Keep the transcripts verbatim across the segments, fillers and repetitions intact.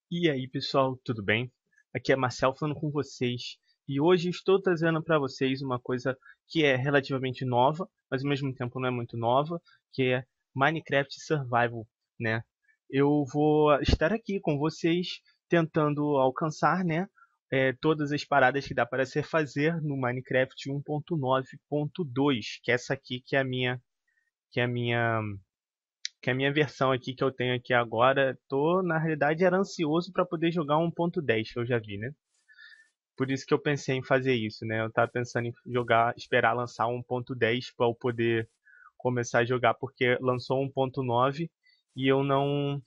E aí, pessoal, tudo bem? Aqui é Marcel falando com vocês. E hoje estou trazendo para vocês uma coisa que é relativamente nova, mas ao mesmo tempo não é muito nova, que é Minecraft Survival, né? Eu vou estar aqui com vocês tentando alcançar, né, é, todas as paradas que dá para se fazer no Minecraft um ponto nove ponto dois, que é essa aqui que é a minha, que é a minha que é a minha versão aqui que eu tenho aqui agora. Tô, na realidade, era ansioso para poder jogar um ponto dez que eu já vi, né? Por isso que eu pensei em fazer isso, né? Eu tava pensando em jogar, esperar lançar um ponto dez para eu poder começar a jogar, porque lançou um ponto nove e eu não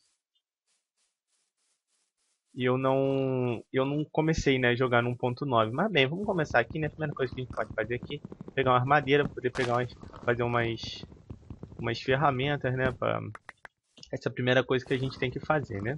e eu não eu não comecei, né, a jogar no um ponto nove. Mas bem, vamos começar aqui, né? A primeira coisa que a gente pode fazer aqui, pegar umas madeiras para poder pegar umas, fazer umas umas ferramentas, né, para essa é a primeira coisa que a gente tem que fazer, né?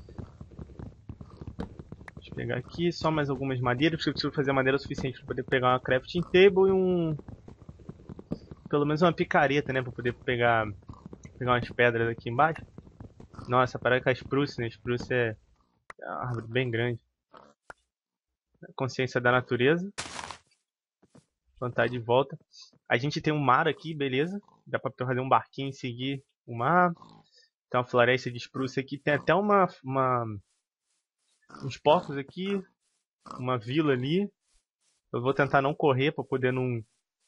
Deixa eu pegar aqui só mais algumas madeiras, porque eu preciso fazer madeira suficiente para poder pegar uma crafting table e um... pelo menos uma picareta, né? Para poder pegar, pegar umas pedras aqui embaixo. Nossa, parece que a spruce, né? A spruce é uma árvore bem grande. Consciência da natureza. Plantar de volta. A gente tem um mar aqui, beleza. Dá para fazer um barquinho e seguir o mar. Tem uma floresta de spruce aqui. Tem até uma, uma uns porcos aqui. Uma vila ali. Eu vou tentar não correr para poder não...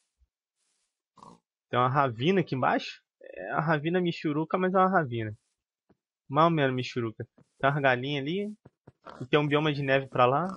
Tem uma ravina aqui embaixo. É a ravina Michuruca, mas é uma ravina. Mal menos Michuruca. Tem umas galinhas ali. E tem um bioma de neve pra lá.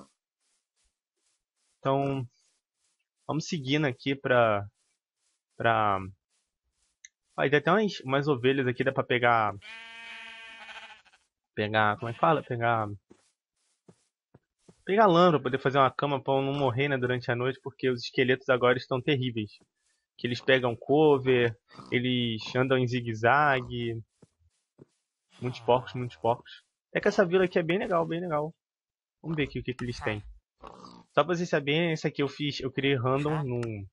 Então, vamos seguindo aqui pra... pra... Ó, tem até umas, umas ovelhas aqui, dá pra pegar... Pegar... Como é que fala? Pegar... Pegar lã pra poder fazer uma cama pra eu não morrer, né, durante a noite, porque os esqueletos agora estão terríveis. Que eles pegam cover, eles andam em zigue-zague. Muitos porcos, muitos porcos. É que essa vila aqui é bem legal, bem legal. Vamos ver aqui o que, que eles têm. Só pra vocês saberem, esse aqui eu fiz, eu criei random num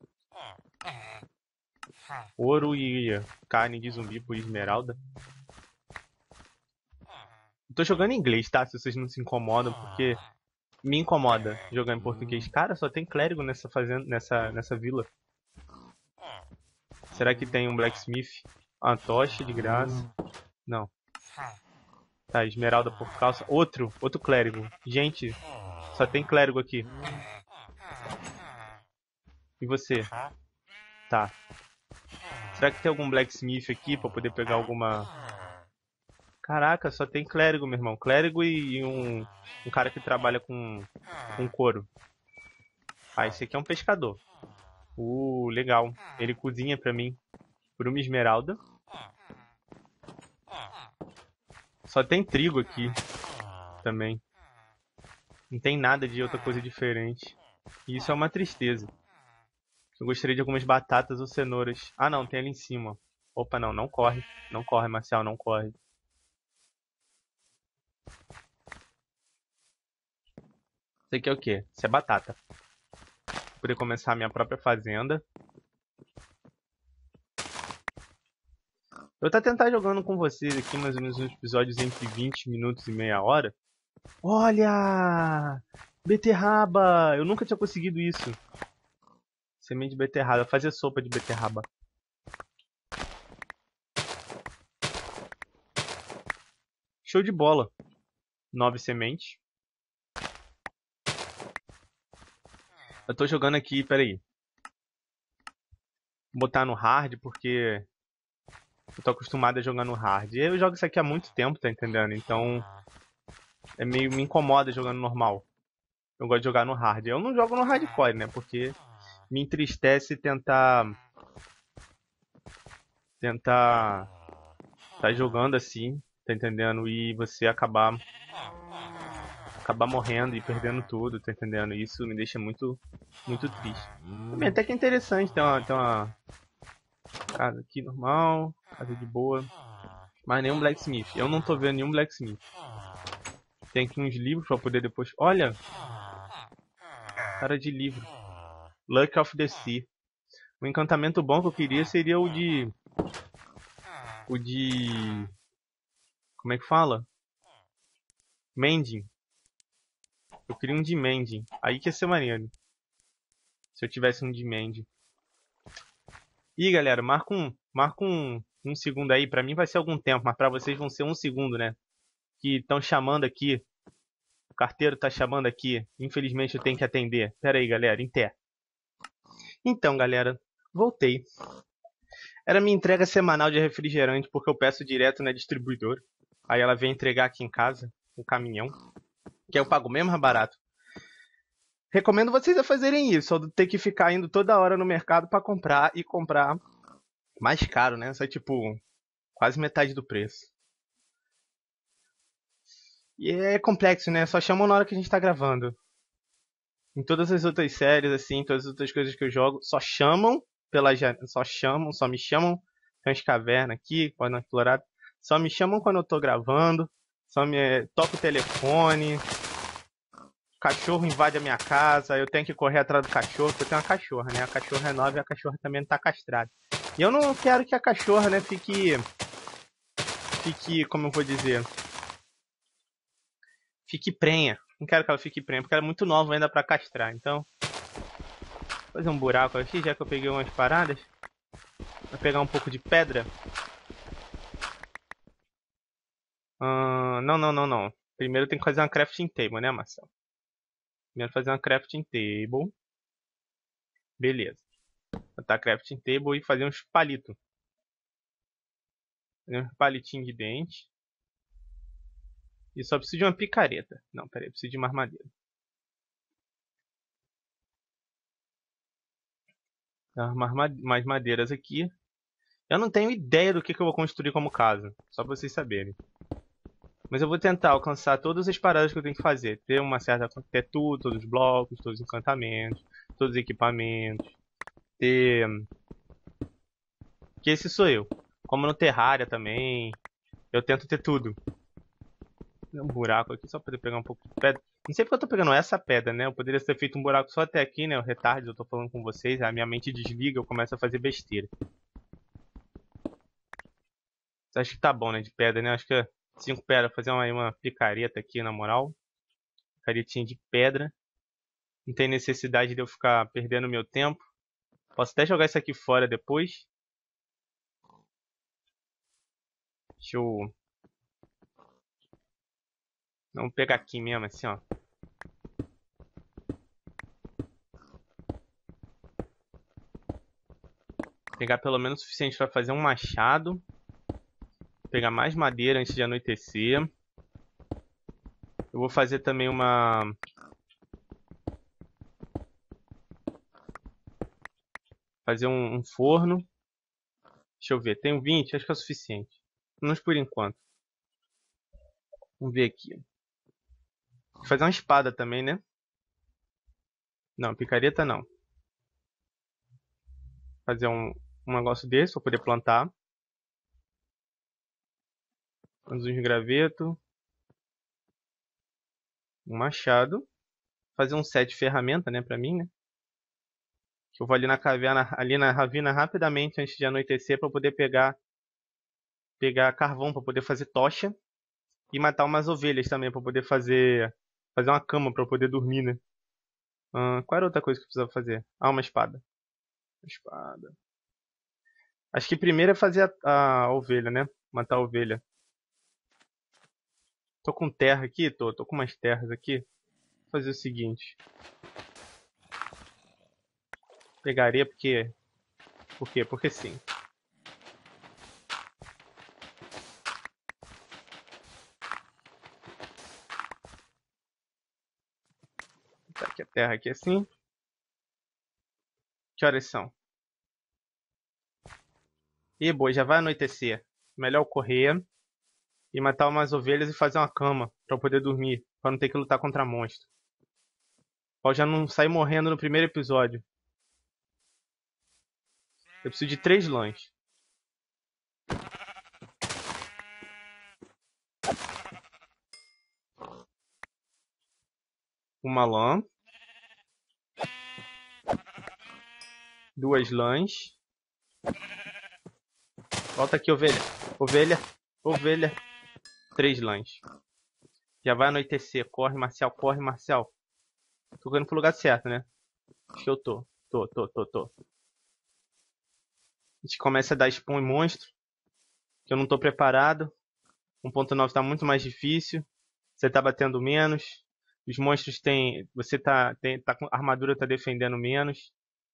ouro e carne de zumbi por esmeralda. Eu tô jogando em inglês, tá? Se vocês não se incomodam, porque me incomoda jogar em português. Cara, só tem clérigo nessa fazenda, nessa, nessa vila. Será que tem um blacksmith? Uma tocha de graça? Não. Tá, esmeralda por calça. Outro, outro clérigo. Gente, só tem clérigo aqui. E você? Tá. Será que tem algum blacksmith aqui pra poder pegar alguma... Caraca, só tem clérigo, meu irmão. Clérigo e, e um, um cara que trabalha com, com couro. Ah, esse aqui é um pescador. Uh, legal. Ele cozinha pra mim por uma esmeralda. Só tem trigo aqui também. Não tem nada de outra coisa diferente. E isso é uma tristeza. Eu gostaria de algumas batatas ou cenouras. Ah, não, tem ali em cima. Opa, não, não corre. Não corre, Marcial, não corre. Isso aqui é o quê? Isso é batata. Vou poder começar a minha própria fazenda. Eu tô tentar jogando com vocês aqui mais ou menos uns episódios entre vinte minutos e meia hora. Olha! Beterraba! Eu nunca tinha conseguido isso. Semente de beterraba. Fazer sopa de beterraba. Show de bola. Nove sementes. Eu tô jogando aqui, peraí. Vou botar no hard porque eu tô acostumado a jogar no hard. E eu jogo isso aqui há muito tempo, tá entendendo? Então é meio me incomoda jogando normal. Eu gosto de jogar no hard. Eu não jogo no hardcore, né? Porque me entristece tentar tentar tá jogando assim, tá entendendo? E você acabar acabar morrendo e perdendo tudo, tá entendendo? Isso me deixa muito muito triste. Também até que é interessante ter uma, ter uma casa aqui normal, casa de boa, mas nenhum blacksmith. Eu não tô vendo nenhum blacksmith. Tem aqui uns livros pra poder depois... Olha! Cara de livro. Luck of the Sea. O encantamento bom que eu queria seria o de... O de... Como é que fala? Mending. Eu queria um de Mending. Aí que ia ser maneiro. Se eu tivesse um de Mending. Ih, galera, marca um, marca um, um segundo aí. Pra mim vai ser algum tempo, mas pra vocês vão ser um segundo, né? Que estão chamando aqui. O carteiro tá chamando aqui. Infelizmente eu tenho que atender. Pera aí, galera, em pé. Então, galera, voltei. Era minha entrega semanal de refrigerante, porque eu peço direto na distribuidora. Aí ela vem entregar aqui em casa, um caminhão, que eu pago mesmo mais barato. Recomendo vocês a fazerem isso, ou ter que ficar indo toda hora no mercado para comprar e comprar mais caro, né? Sai tipo quase metade do preço. E é complexo, né? Só chamam na hora que a gente tá gravando. Em todas as outras séries, assim, todas as outras coisas que eu jogo, só chamam pela janela, só chamam, só me chamam. Tem umas cavernas aqui, pode não explorar. Só me chamam quando eu tô gravando. Só me toca o telefone. O cachorro invade a minha casa. Eu tenho que correr atrás do cachorro, porque eu tenho uma cachorra, né? A cachorra é nova e a cachorra também não tá castrada. E eu não quero que a cachorra, né, fique. Fique, como eu vou dizer. Fique prenha. Não quero que ela fique prenha, porque ela é muito nova ainda pra castrar. Então, vou fazer um buraco aqui, já que eu peguei umas paradas. Vou pegar um pouco de pedra. Uh, não, não, não, não. Primeiro tem que fazer uma crafting table, né, Marcelo? Primeiro fazer uma crafting table. Beleza. Botar crafting table e fazer uns palitos. Fazer uns palitinhos de dente. E só preciso de uma picareta. Não, peraí, preciso de uma armadeira. Mais madeiras aqui. Eu não tenho ideia do que, que eu vou construir como casa. Só pra vocês saberem. Mas eu vou tentar alcançar todas as paradas que eu tenho que fazer. Ter uma certa... Ter tudo, todos os blocos, todos os encantamentos, todos os equipamentos. Ter... Que esse sou eu. Como no Terraria também. Eu tento ter tudo. Um buraco aqui só pra poder pegar um pouco de pedra. Não sei porque eu tô pegando essa pedra, né? Eu poderia ter feito um buraco só até aqui, né? O retardo, eu tô falando com vocês. A minha mente desliga, eu começo a fazer besteira. Acho que tá bom, né? De pedra, né? Acho que é cinco pedras. Fazer uma, uma picareta aqui, na moral. Picaretinha de pedra. Não tem necessidade de eu ficar perdendo meu tempo. Posso até jogar isso aqui fora depois. Deixa eu... Vamos pegar aqui mesmo, assim, ó. Pegar pelo menos o suficiente para fazer um machado. Pegar mais madeira antes de anoitecer. Eu vou fazer também uma... Fazer um, um forno. Deixa eu ver, tenho vinte, acho que é o suficiente. Pelo menos por enquanto. Vamos ver aqui. Vou fazer uma espada também, né? Não, picareta não. Fazer um, um negócio desse para poder plantar. Vamos uns gravetos. Um machado. Fazer um set de ferramenta, né, pra mim, né? Que eu vou ali na caverna, ali na ravina rapidamente antes de anoitecer para poder pegar pegar carvão para poder fazer tocha e matar umas ovelhas também para poder fazer fazer uma cama para poder dormir, né? Hum, qual era outra coisa que eu precisava fazer? Ah, uma espada. Uma espada. Acho que primeiro é fazer a, a ovelha, né? Matar a ovelha. Tô com terra aqui, tô, tô com umas terras aqui. Vou fazer o seguinte. Pegaria porque... Por quê? Porque sim. Tá aqui a terra aqui assim. Que horas são? Ih, boa, já vai anoitecer. Melhor correr e matar umas ovelhas e fazer uma cama pra eu poder dormir. Pra não ter que lutar contra monstro. Pra eu já não sair morrendo no primeiro episódio. Eu preciso de três lãs. Uma lã. Duas lãs. Volta aqui, ovelha. Ovelha. Ovelha. Três lãs. Já vai anoitecer. Corre, Marcial. Corre, Marcial. Tô indo pro lugar certo, né? Acho que eu tô. Tô, tô, tô, tô. A gente começa a dar spawn em monstro. Que eu não tô preparado. um ponto nove tá muito mais difícil. Você tá batendo menos. Os monstros têm... Você tá... Tem, tá com... A armadura tá defendendo menos.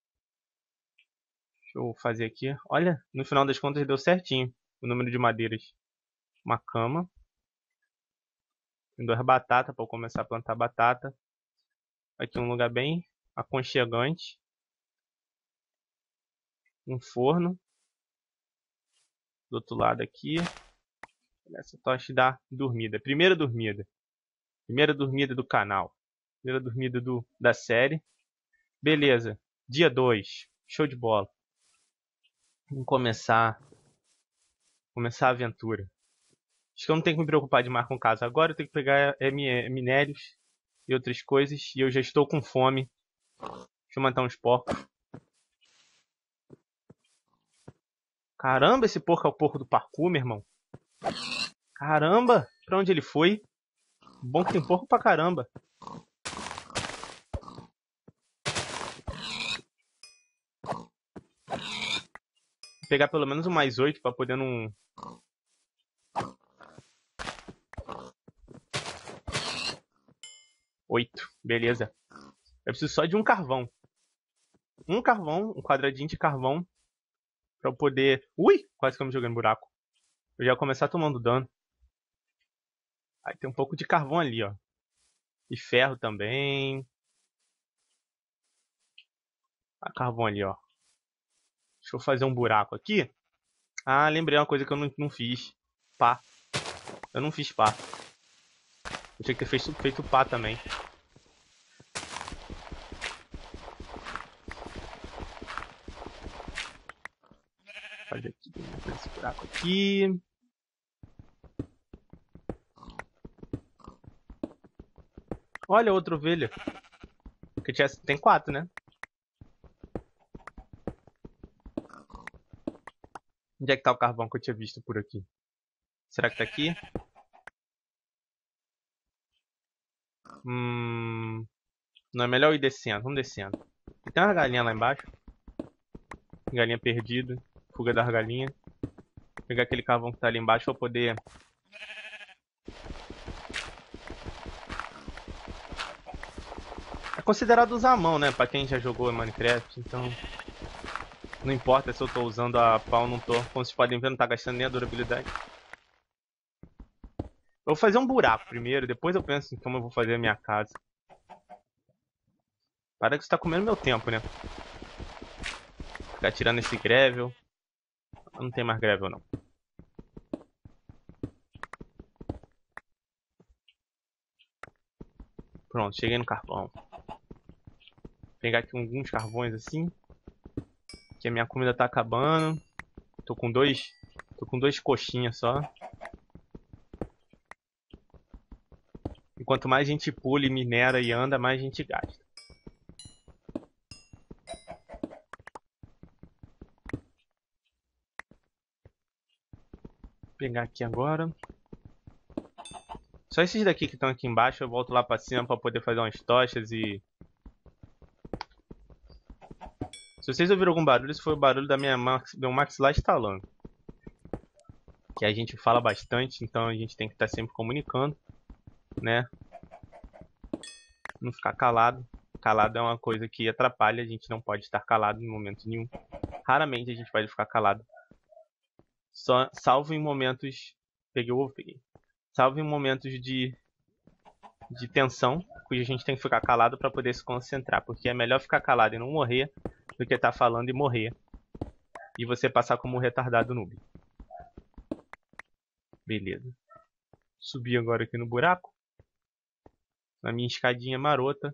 Deixa eu fazer aqui. Olha, no final das contas deu certinho. O número de madeiras. Uma cama. Tem duas batatas para eu começar a plantar batata. Aqui um lugar bem aconchegante. Um forno. Do outro lado aqui. Essa tocha da dormida. Primeira dormida. Primeira dormida do canal. Primeira dormida do, da série. Beleza. Dia dois. Show de bola. Vamos começar. Começar a aventura. Acho que eu não tenho que me preocupar demais com casa. Agora eu tenho que pegar é, minérios e outras coisas. E eu já estou com fome. Deixa eu matar uns porcos. Caramba, esse porco é o porco do parkour, meu irmão. Caramba, pra onde ele foi? Bom que tem porco pra caramba. Vou pegar pelo menos um mais oito pra poder não... Oito, beleza. Eu preciso só de um carvão. Um carvão, um quadradinho de carvão. Pra eu poder... Ui, quase que eu me joguei no buraco. Eu já ia começar tomando dano. Aí tem um pouco de carvão ali, ó. E ferro também. Ah, carvão ali, ó. Deixa eu fazer um buraco aqui. Ah, lembrei uma coisa que eu não, não fiz. Pá. Eu não fiz pá. Eu tinha que ter feito, feito pá também. Fazer aqui, esse buraco aqui. Olha, outra ovelha. Porque tinha, tem quatro, né? Onde é que tá o carvão que eu tinha visto por aqui? Será que tá aqui? Hum... Não é melhor eu ir descendo. Vamos descendo. Tem uma galinha lá embaixo. Galinha perdida. Fuga das galinhas. Vou pegar aquele carvão que tá ali embaixo pra poder... É considerado usar a mão, né? Pra quem já jogou Minecraft, então... Não importa se eu tô usando a pau ou não tô. Como vocês podem ver, não tá gastando nem a durabilidade. Eu vou fazer um buraco primeiro, depois eu penso em como eu vou fazer a minha casa. Para que você tá comendo meu tempo, né? Ficar tirando esse gravel. Não tem mais gravel, não. Pronto, cheguei no carvão. Vou pegar aqui alguns carvões assim. Que a minha comida tá acabando. Tô com dois... Tô com dois coxinhas só. E quanto mais a gente pula e minera e anda, mais a gente gasta. Vou pegar aqui agora. Só esses daqui que estão aqui embaixo, eu volto lá pra cima pra poder fazer umas tochas e... Se vocês ouviram algum barulho, esse foi o barulho da minha max... meu maxilar estalando. Que a gente fala bastante, então a gente tem que estar sempre comunicando, né? Não ficar calado. Calado é uma coisa que atrapalha, a gente não pode estar calado em momento nenhum. Raramente a gente pode ficar calado. Só, salvo em momentos... Peguei o ovo, peguei. Salvo em momentos de, de tensão, cuja a gente tem que ficar calado para poder se concentrar. Porque é melhor ficar calado e não morrer do que estar falando e morrer. E você passar como um retardado noob. Beleza. Subi agora aqui no buraco. Na minha escadinha marota.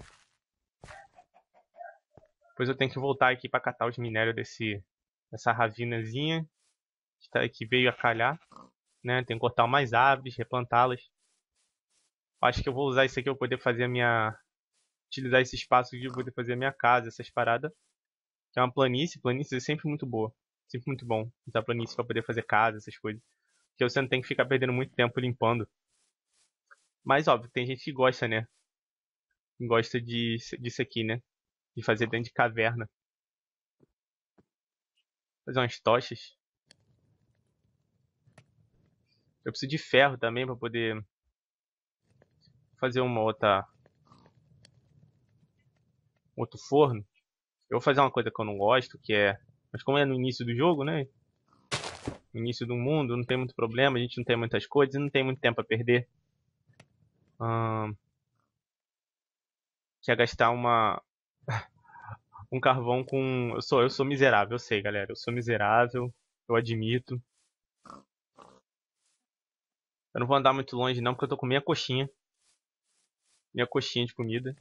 Depois eu tenho que voltar aqui para catar os minérios desse, dessa ravinazinha. Que, tá, que veio a calhar. Né? Tem que cortar mais árvores, replantá-las. Acho que eu vou usar isso aqui para poder fazer a minha... Utilizar esse espaço aqui para poder fazer a minha casa, essas paradas. Que é uma planície. Planície é sempre muito boa. Sempre muito bom usar planície para poder fazer casa, essas coisas. Porque você não tem que ficar perdendo muito tempo limpando. Mas óbvio, tem gente que gosta, né? Gosta de, disso aqui, né? De fazer dentro de caverna. Fazer umas tochas. Eu preciso de ferro também pra poder fazer uma outra... outro forno. Eu vou fazer uma coisa que eu não gosto, que é... Mas como é no início do jogo, né? No início do mundo, não tem muito problema, a gente não tem muitas coisas e não tem muito tempo a perder. Hum, que é gastar uma... um carvão com... Eu sou, eu sou miserável, eu sei, galera. Eu sou miserável, eu admito. Eu não vou andar muito longe não, porque eu tô com minha coxinha. Minha coxinha de comida.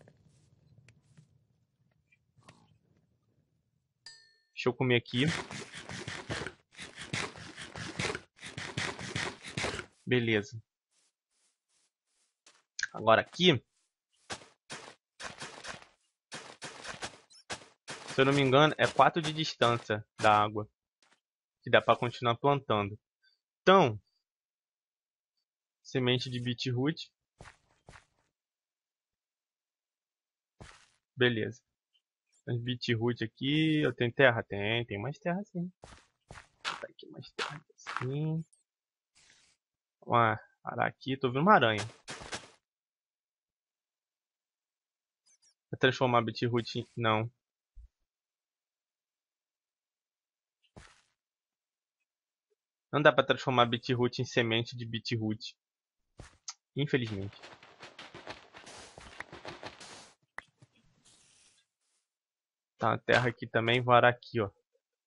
Deixa eu comer aqui. Beleza. Agora aqui... Se eu não me engano, é quatro de distância da água. Que dá pra continuar plantando. Então... Semente de beetroot. Beleza. Tem beetroot aqui. Eu tenho terra? Tem, tem mais terra sim. Vou botar aqui mais terra assim. Uma arar aqui. Tô vendo uma aranha. Vou transformar beetroot em... Não. Não dá pra transformar beetroot em semente de beetroot. Infelizmente. Tá, a terra aqui também. Vou arar aqui, ó.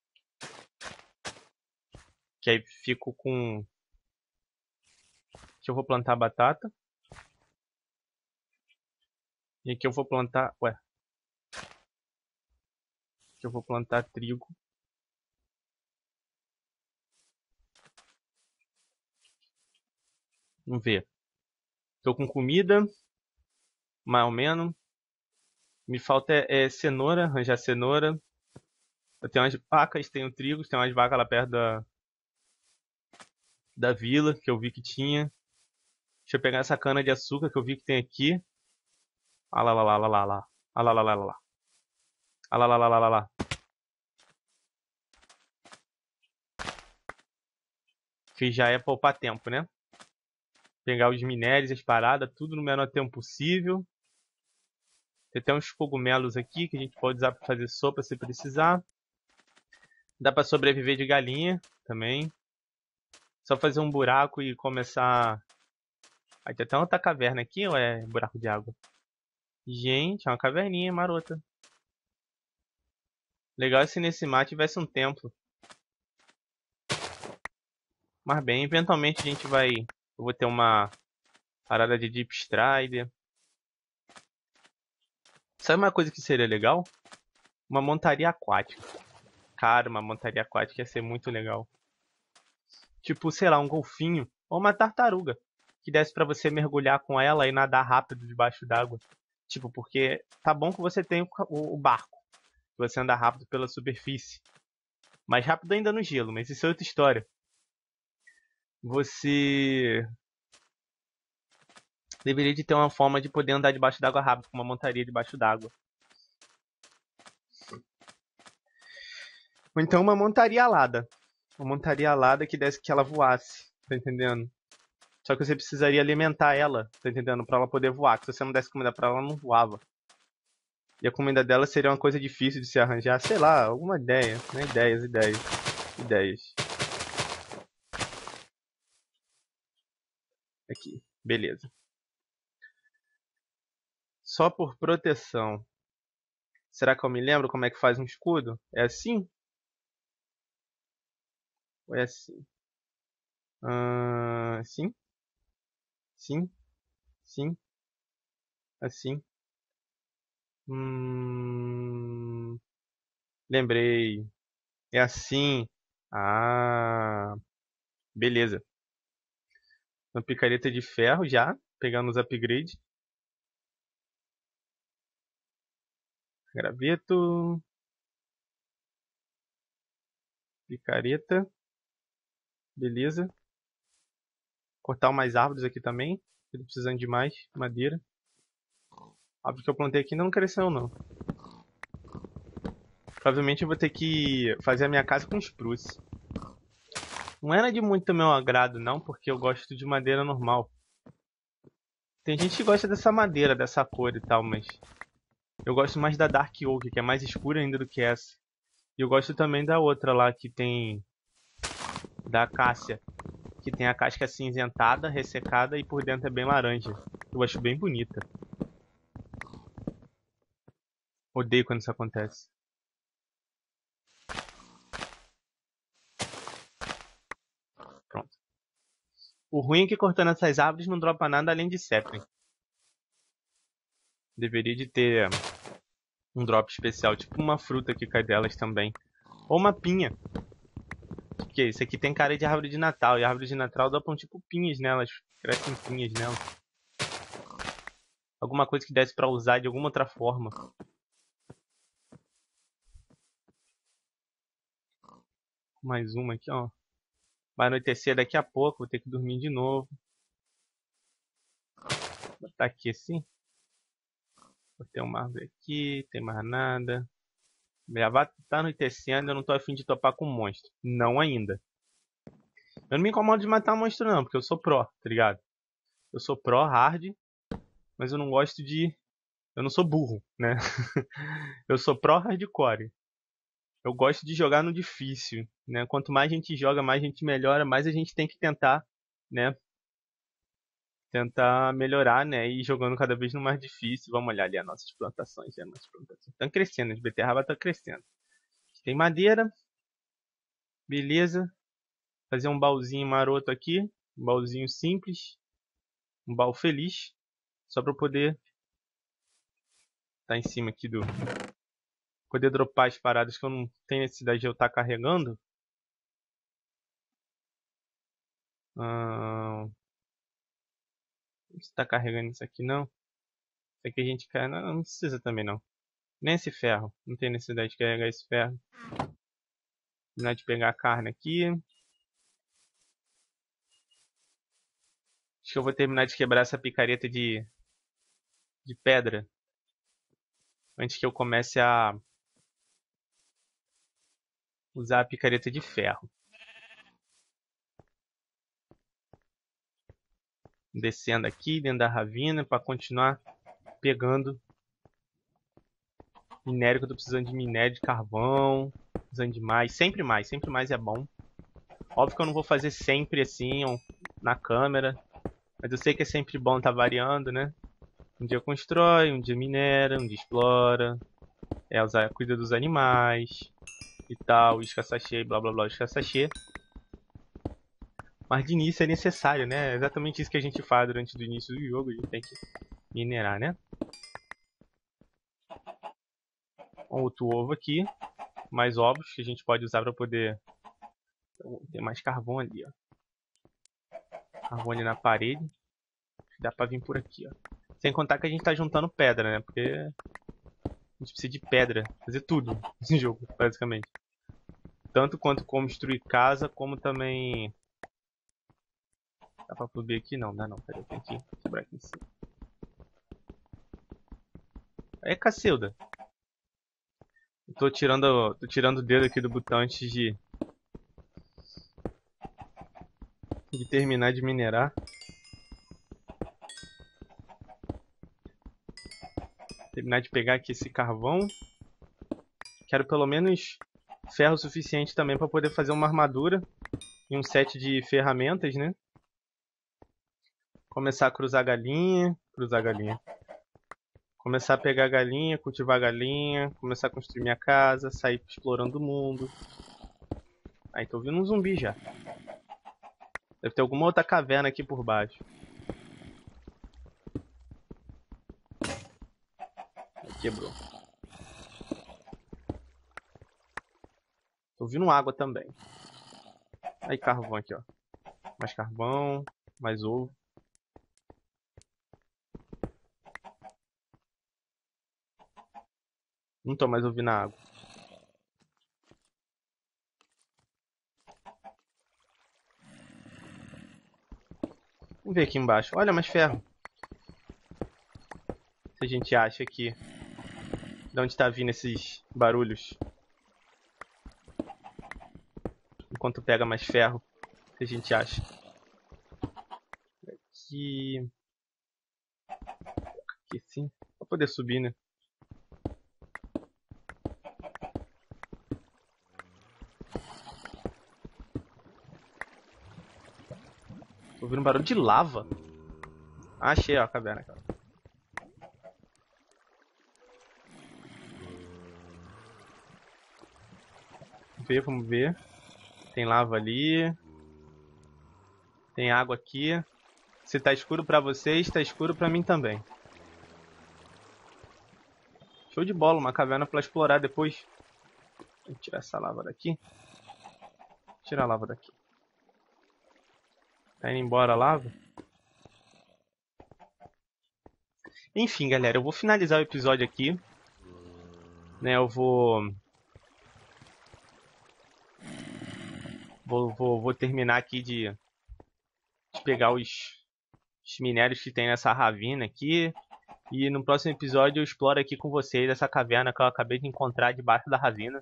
Que aí fico com... Aqui eu vou plantar batata. E aqui eu vou plantar... Ué. Aqui eu vou plantar trigo. Vamos ver. Tô com comida. Mais ou menos. Me falta é, é cenoura. Arranjar cenoura. Eu tenho umas vacas, tenho trigo. Tem umas vacas lá perto da... Da vila. Que eu vi que tinha. Deixa eu pegar essa cana de açúcar que eu vi que tem aqui. Ah lá lá lá lá lá lá. Ah lá lá lá lá lá. Ah lá lá lá lá lá lá. Que já é poupar tempo, né? Pegar os minérios, as paradas, tudo no menor tempo possível. Tem até uns cogumelos aqui que a gente pode usar para fazer sopa se precisar. Dá para sobreviver de galinha também. Só fazer um buraco e começar... Aí tem até outra caverna aqui ou é buraco de água? Gente, é uma caverninha marota. Legal se nesse mar tivesse um templo. Mas bem, eventualmente a gente vai... Eu vou ter uma parada de Deep Strider. Sabe uma coisa que seria legal? Uma montaria aquática. Cara, uma montaria aquática ia ser muito legal. Tipo, sei lá, um golfinho ou uma tartaruga. Que desse pra você mergulhar com ela e nadar rápido debaixo d'água. Tipo, porque tá bom que você tem o, o barco. Que você anda rápido pela superfície. Mais rápido ainda no gelo, mas isso é outra história. Você deveria de ter uma forma de poder andar debaixo d'água rápido, com uma montaria debaixo d'água. Ou então uma montaria alada. Uma montaria alada que desse que ela voasse. Tá entendendo? Só que você precisaria alimentar ela, tá entendendo? Pra ela poder voar. Que se você não desse comida pra ela, ela não voava. E a comida dela seria uma coisa difícil de se arranjar. Sei lá, alguma ideia. Né? Ideias, ideias. Ideias. Aqui, beleza. Só por proteção. Será que eu me lembro como é que faz um escudo? É assim? Ou é assim? Ah, sim? Sim? Sim? Assim? Hum... Lembrei. É assim. Ah, beleza. Uma picareta de ferro já, pegando os upgrades. Graveto. Picareta. Beleza. Cortar umas árvores aqui também. Tô precisando de mais madeira. Óbvio que eu plantei aqui não cresceu, não. Provavelmente eu vou ter que fazer a minha casa com spruce. Não era de muito meu agrado, não, porque eu gosto de madeira normal. Tem gente que gosta dessa madeira, dessa cor e tal, mas eu gosto mais da Dark Oak, que é mais escura ainda do que essa. E eu gosto também da outra lá, que tem... da acácia, que tem a casca acinzentada, ressecada e por dentro é bem laranja. Eu acho bem bonita. Odeio quando isso acontece. Pronto. O ruim é que cortando essas árvores não dropa nada além de sapling. Deveria de ter um drop especial, tipo uma fruta que cai delas também. Ou uma pinha. Porque isso aqui tem cara de árvore de Natal. E a árvore de Natal dropam tipo pinhas nelas. Crescem pinhas nelas. Alguma coisa que desse pra usar de alguma outra forma. Mais uma aqui, ó. Vai anoitecer daqui a pouco. Vou ter que dormir de novo. Vou botar aqui assim. Vou ter uma árvore aqui. Tem mais nada. Já vai tá anoitecendo. Eu não tô afim de topar com monstro. Não ainda. Eu não me incomodo de matar monstro não. Porque eu sou pró, tá ligado? Eu sou pró hard. Mas eu não gosto de... Eu não sou burro, né? Eu sou pró hardcore. Eu gosto de jogar no difícil, né? Quanto mais a gente joga, mais a gente melhora, mais a gente tem que tentar, né? Tentar melhorar, né? E jogando cada vez no mais difícil. Vamos olhar ali as nossas plantações. As nossas plantações estão crescendo, as beterraba estão crescendo. Tem madeira. Beleza. Fazer um baúzinho maroto aqui. Um baúzinho simples. Um baú feliz. Só para poder estar em cima aqui do... Poder dropar as paradas que eu não tenho necessidade de eu estar carregando. Hum... Não está carregando isso aqui não. Isso aqui a gente quer. Não, não precisa também não. Nem esse ferro. Não tem necessidade de carregar esse ferro. Terminar de pegar a carne aqui. Acho que eu vou terminar de quebrar essa picareta de, de pedra. Antes que eu comece a usar a picareta de ferro. Descendo aqui dentro da ravina para continuar pegando minério, que eu tô precisando de minério, de carvão. Precisando de mais. Sempre mais. Sempre mais é bom. Óbvio que eu não vou fazer sempre assim na câmera. Mas eu sei que é sempre bom estar tá variando, né? Um dia constrói, um dia minera, um dia explora. É, usar, cuida dos animais e tal, isca sachê, blá blá blá, isca sachê. Mas de início é necessário, né? É exatamente isso que a gente faz durante o início do jogo, a gente tem que minerar, né? Outro ovo aqui, mais ovos que a gente pode usar para poder... Tem mais carvão ali, ó. Carvão ali na parede. Dá pra vir por aqui, ó. Sem contar que a gente tá juntando pedra, né? Porque a gente precisa de pedra, fazer tudo nesse jogo, basicamente. Tanto quanto construir casa, como também... Dá pra subir aqui? Não, dá não. Peraí, tem que quebrar aqui em cima. É, Cacilda. Eu tô tirando, tô tirando o dedo aqui do botão antes de... De terminar de minerar. Terminar de pegar aqui esse carvão. Quero pelo menos ferro suficiente também para poder fazer uma armadura. E um set de ferramentas, né? Começar a cruzar galinha. Cruzar galinha. Começar a pegar galinha, cultivar galinha. Começar a construir minha casa. Sair explorando o mundo. Aí, tô ouvindo um zumbi já. Deve ter alguma outra caverna aqui por baixo. Quebrou. Tô ouvindo água também. Aí, carvão aqui, ó. Mais carvão. Mais ovo. Não tô mais ouvindo a água. ver aqui embaixo. Olha, mais ferro. Se a gente acha aqui. De onde tá vindo esses barulhos. Enquanto pega mais ferro. Se a gente acha. Aqui. Aqui sim. Pra poder subir, né? Tô ouvindo um barulho de lava. Ah, achei, ó, a caverna. Vamos ver, vamos ver. Tem lava ali. Tem água aqui. Se tá escuro pra vocês, tá escuro pra mim também. Show de bola, uma caverna pra explorar depois. Vou tirar essa lava daqui. Tirar a lava daqui. Tá indo embora a lava? Enfim, galera, eu vou finalizar o episódio aqui. Né, eu vou... Vou, vou, vou terminar aqui de, de pegar os, os minérios que tem nessa ravina aqui. E no próximo episódio eu exploro aqui com vocês essa caverna que eu acabei de encontrar debaixo da ravina.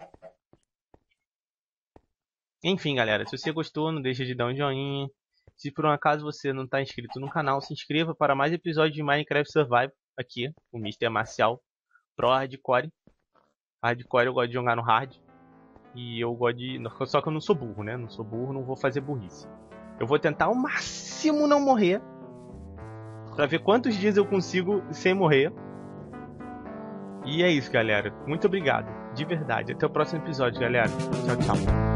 Enfim, galera, se você gostou, não deixa de dar um joinha. Se por um acaso você não está inscrito no canal, se inscreva para mais episódios de Minecraft Survival aqui, o mister Marcial Pro Hardcore. Hardcore eu gosto de jogar no hard. E eu gosto de... Só que eu não sou burro, né? Não sou burro, não vou fazer burrice. Eu vou tentar ao máximo não morrer. Pra ver quantos dias eu consigo sem morrer. E é isso, galera. Muito obrigado. De verdade. Até o próximo episódio, galera. Tchau, tchau.